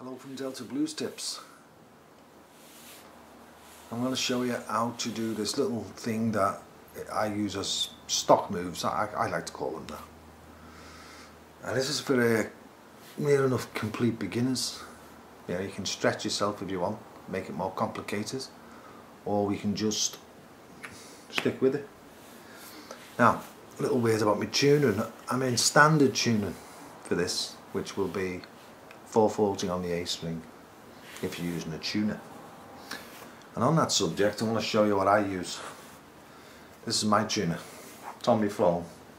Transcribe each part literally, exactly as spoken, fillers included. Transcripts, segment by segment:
Hello from deltabluestips. I'm going to show you how to do this little thing that I use as stock moves. I, I like to call them that. And this is for uh, near enough complete beginners. You know, you can stretch yourself if you want, make it more complicated, or we can just stick with it. Now, a little word about my tuning. I'm in standard tuning for this, which will be four forty on the A string if you're using a tuner. And on that subject, I want to show you what I use. This is my tuner. It's on my phone.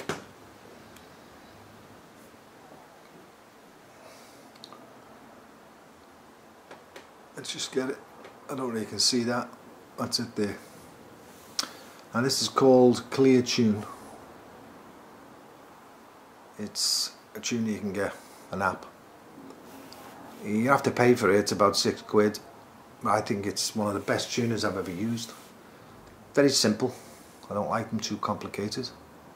Let's just get it. I don't know if you can see that. That's it there. And this is called Clear Tune. It's a tuner you can get, an app. You have to pay for it. It's about six quid. I think it's one of the best tuners I've ever used. Very simple. I don't like them too complicated.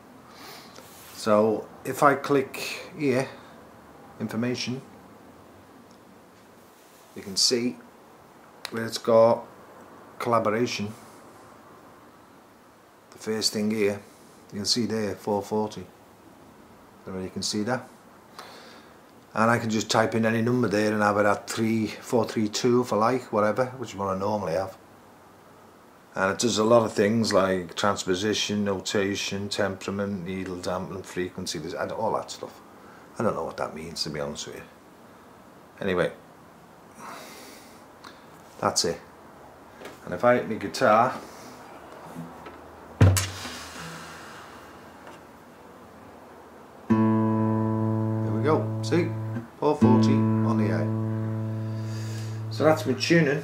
So if I click here, information, you can see where it's got collaboration. The first thing here, you can see there, four forty. I don't know if you can see that. And I can just type in any number there and have it at three four three two if I like, whatever, which is what I normally have. And it does a lot of things like transposition, notation, temperament, needle dampening, frequency, and all that stuff. I don't know what that means, to be honest with you. Anyway, that's it. And if I hit my guitar, there we go, see? four forty on the A. So that's my tuning.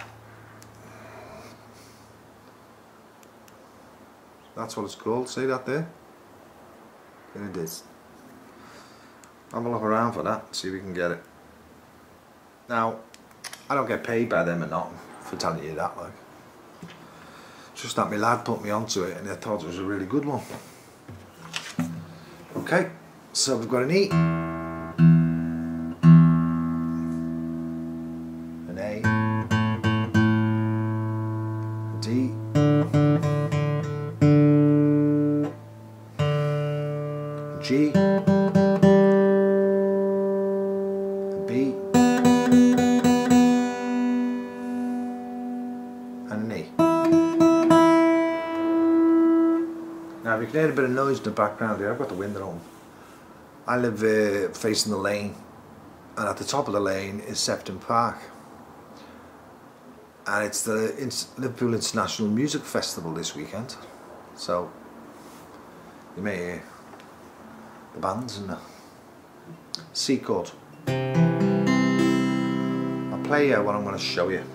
That's what it's called. See that there? There it is. Have a look around for that, see if we can get it. Now, I don't get paid by them or nothing for telling you that, like. Just that my lad put me onto it and I thought it was a really good one. Okay, so we've got an E, an A, a D, a G, a B, and an E. Now if you can hear a bit of noise in the background here, I've got the window on. I live uh, facing the lane, and at the top of the lane is Sefton Park, and it's the Liverpool International Music Festival this weekend, so you may hear the bands and the C chord. I'll play you what I'm going to show you.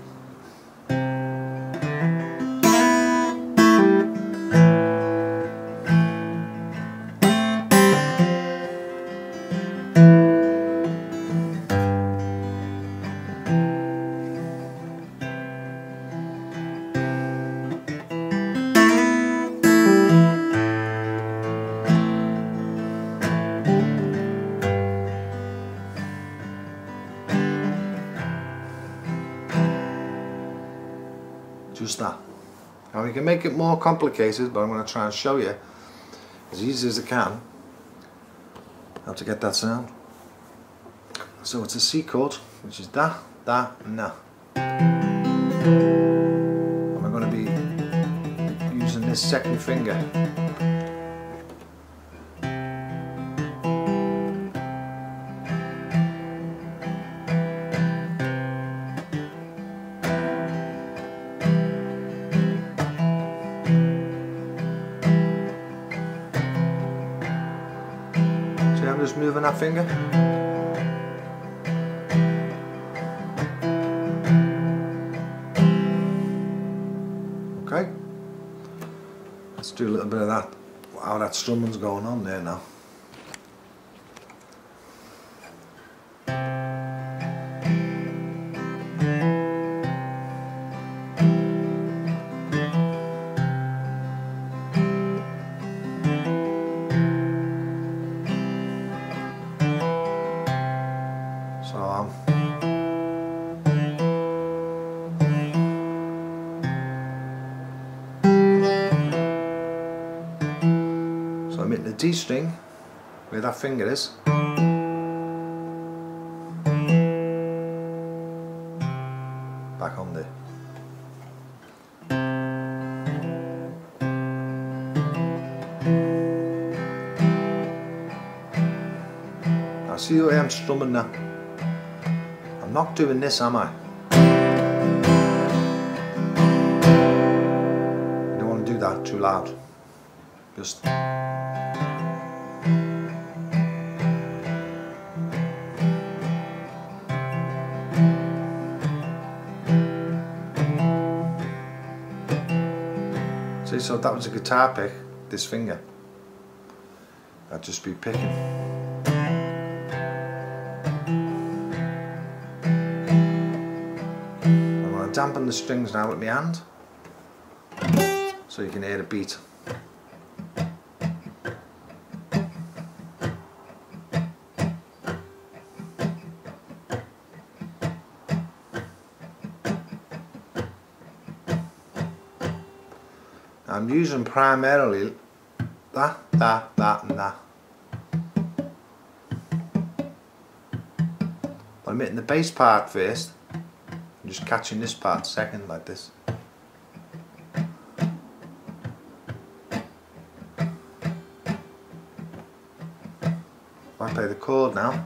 Just that. Now we can make it more complicated, but I'm going to try and show you as easy as I can how to get that sound. So it's a C chord, which is da, da, na. And we're going to be using this second finger. I'm just moving that finger. Okay, let's do a little bit of that. Wow, that strumming's going on there now. So um, I'm hitting the D string where that finger is. Back on there. Now see the way I'm strumming now? I'm not doing this, am I? You don't want to do that too loud. Just see, so if that was a guitar pick, this finger, I'd just be picking. I'm going to dampen the strings now with my hand, so you can hear the beat. I'm using primarily that, that, that and that. But I'm hitting the bass part first. I'm just catching this part second, like this. If I play the chord now.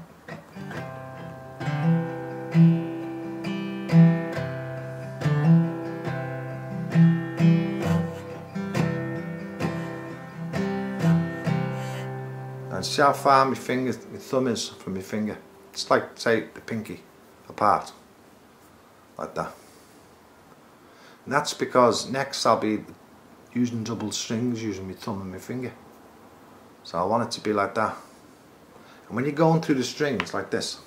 And see how far my finger, my thumb is from my finger. It's like, say, the pinky apart, like that. And that's because next I'll be using double strings, using my thumb and my finger. So I want it to be like that. And when you're going through the strings like this,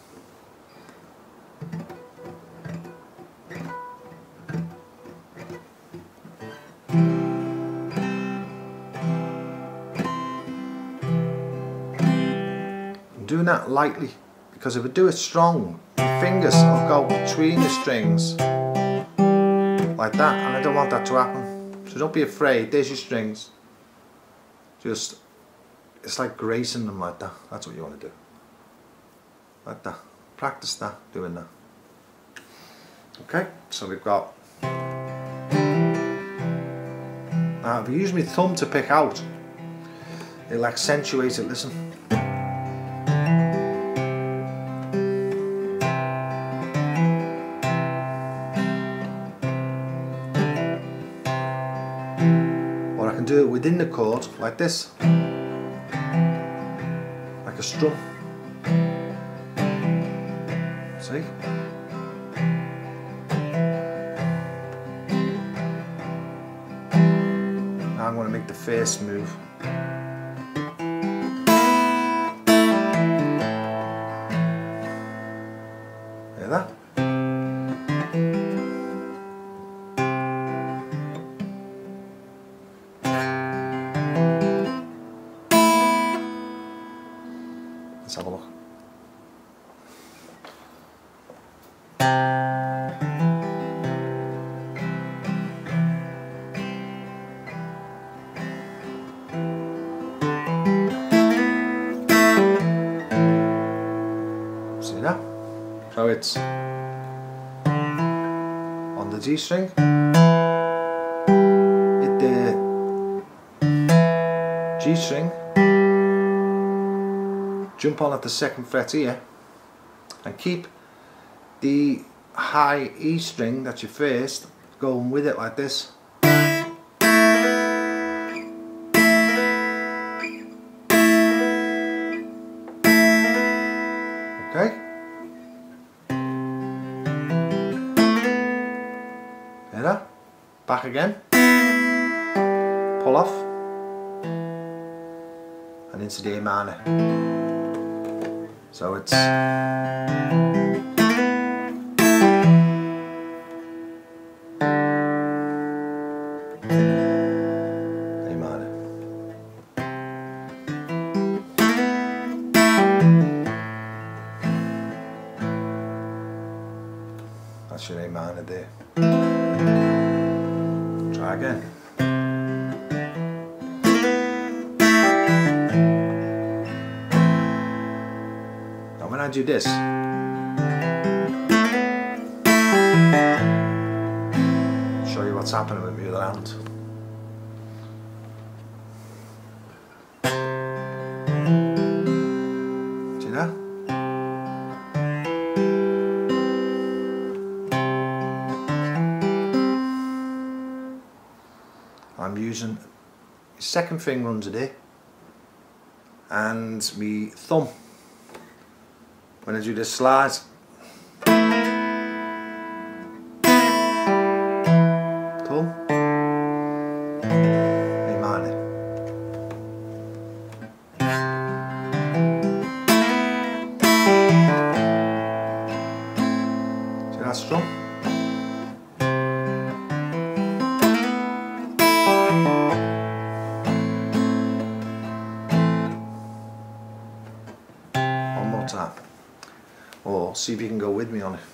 doing that lightly, because if I do it strong, my fingers will go between the strings like that, and I don't want that to happen. So don't be afraid. There's your strings. Just, it's like gracing them like that. That's what you want to do. Like that. Practice that, doing that. Okay, so we've got. Now if I use my thumb to pick out, it'll accentuate it. Listen. Do it within the chord like this, like a strum. See? Now I'm going to make the first move. Hear that? Let's have a look. See that? So it's on the D string, hit the G string, jump on at the second fret here, and keep the high E string, that's your first, going with it like this. Okay? Hear that? Back again. Pull off. And into the A minor. So it's A minor. That's your A minor there. Try again. do this, show you what's happening with my other hand. See that? I'm using my second finger under there and my thumb when I do this slide. Thumb, my minor. See that strum? Time. Or see if you can go with me on it.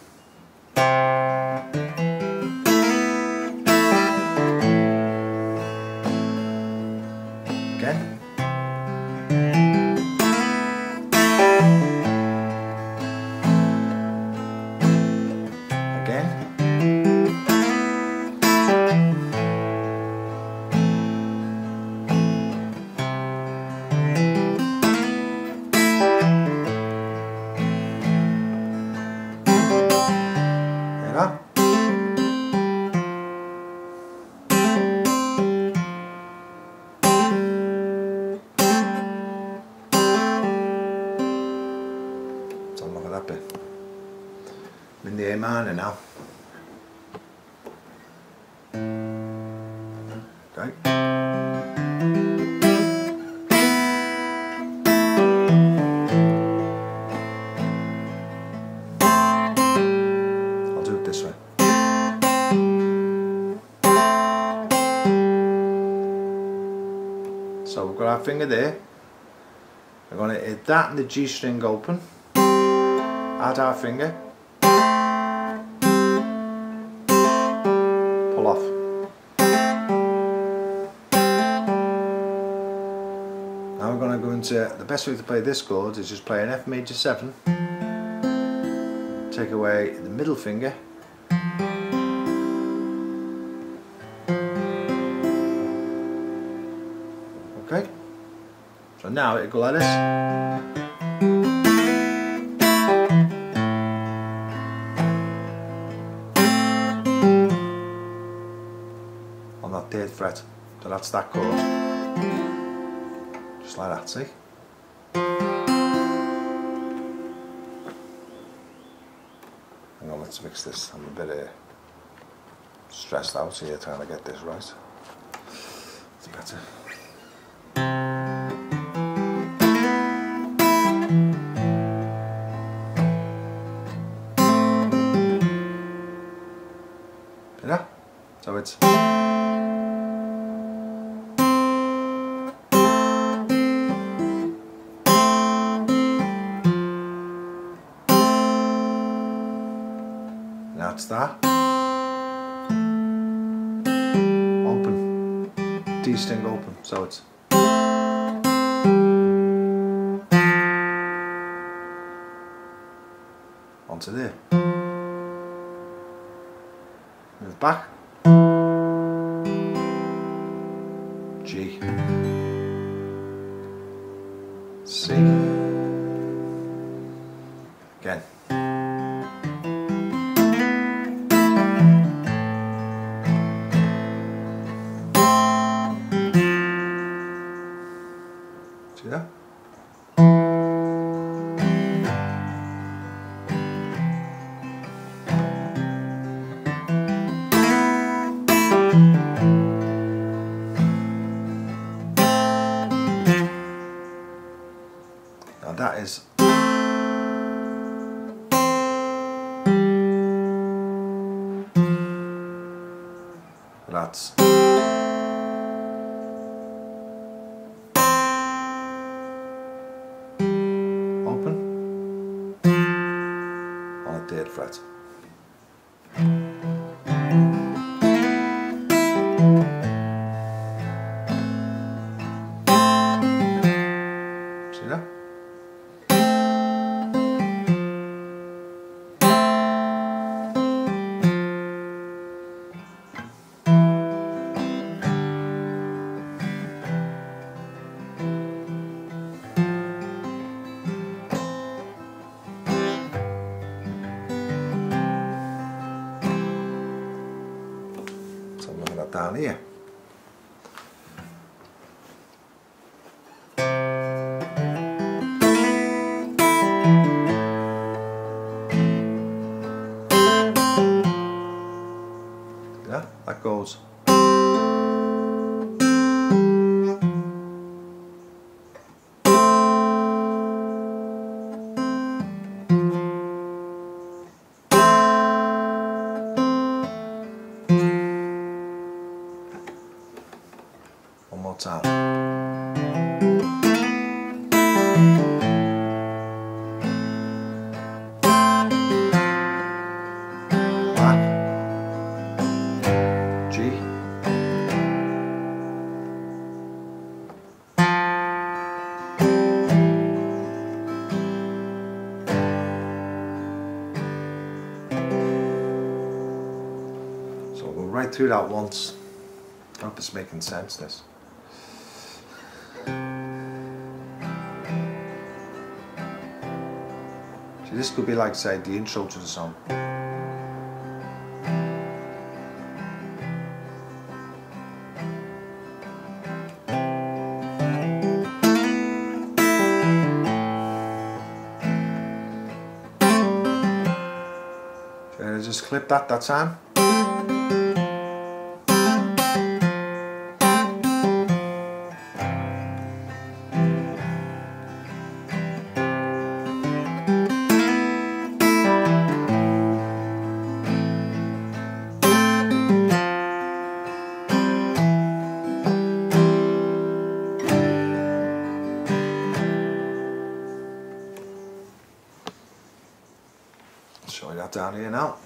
Again. Again. Look at that bit. I'm in the A minor now. Okay. I'll do it this way. So we've got our finger there. We're going to hit that and the G string open. Add our finger, pull off. Now we're going to go into, the best way to play this chord is just play an F major seven, take away the middle finger, okay, so now it'll go like this. On that third fret, so that's that chord, just like that, see? Hang on, let's mix this. I'm a bit uh, stressed out here trying to get this right. It's better. Yeah? So it's that's that. Open. D string open. So it's onto there. Move back. G. C. Again. See that? Now that is that's open on a third fret. See that? down here. Yeah, that goes. One more time. Back. G. So we'll go right through that once. I hope it's making sense, this. See, this could be like, say, the intro to the song. Should I just clip that that time? Show you that down here now.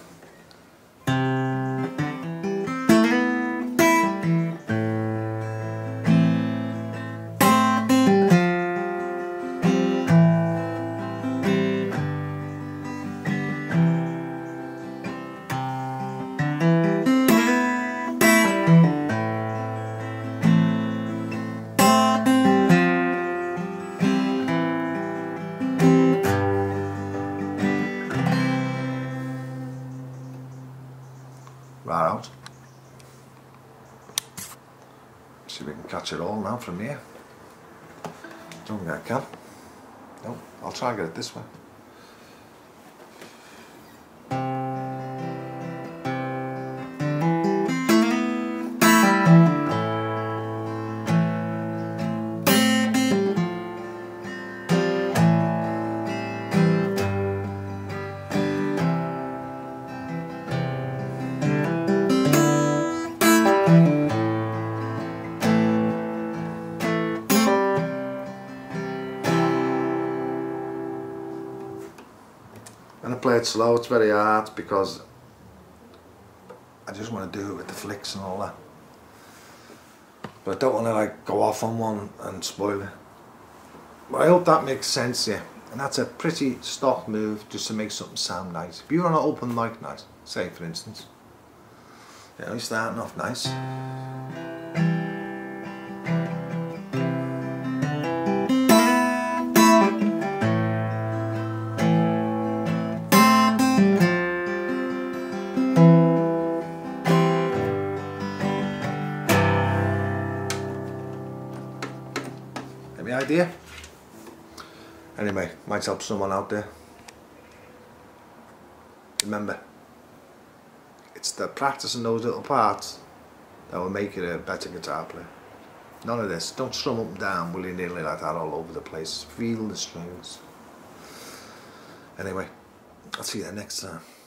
Right out. See if we can catch it all now from here. Don't think I can. No, I'll try and get it this way. When I play it slow, it's very hard because I just want to do it with the flicks and all that. But I don't want to like go off on one and spoil it. But I hope that makes sense here. And that's a pretty stock move just to make something sound nice. If you're on an open mic night, say for instance, you know, you're starting off nice. Any idea? Anyway, might help someone out there. Remember, it's the practicing those little parts that will make you a better guitar player. None of this. Don't strum up and down willy-nilly like that all over the place. Feel the strings. Anyway, I'll see you next time.